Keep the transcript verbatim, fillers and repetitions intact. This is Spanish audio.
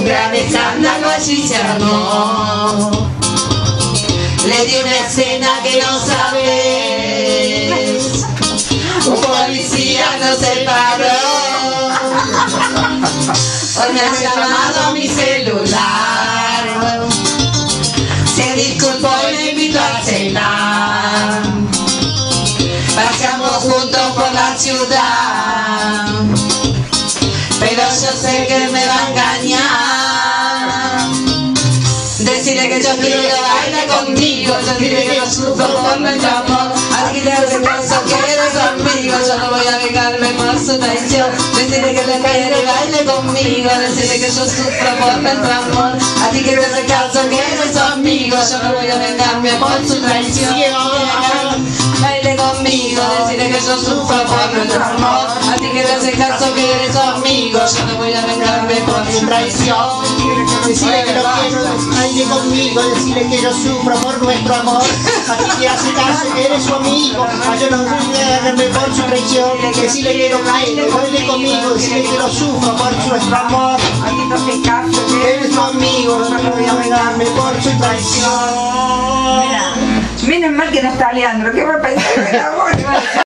gran escándalo allí se armó. Le di una escena que no sabes, un policía no se paró. Hoy me ha llamado a mi celular, se disculpó y me invitó a cenar. Paseamos juntos por la ciudad, pero yo sé que me va a engañar. Decirle que yo quiero que baile conmigo, decirle que yo sufro por nuestro amor. Así que hace caso que eres conmigo, yo no voy a vengarme por su traición. Decirle que le quiere y baile conmigo, decirle que yo sufro por nuestro amor. Así que hace caso que eres conmigo, yo no voy a vengarme por su traición. Baile conmigo, decirle que yo sufro por nuestro amor. Así que te hace caso que eres conmigo, yo no voy a vengarme por su traición. Decirle que lo quiero, baile conmigo, decirle que yo sufro por nuestro amor. Así que hace caso que eres su amigo, yo no voy a vengarme por su traición. Decirle que lo baile, baile conmigo, decirle que lo sufro por nuestro amor. Así que hace caso que eres su amigo, yo no voy a vengarme por su traición. Menos mal que no está Leandro, ¿qué va a pensar de la voz?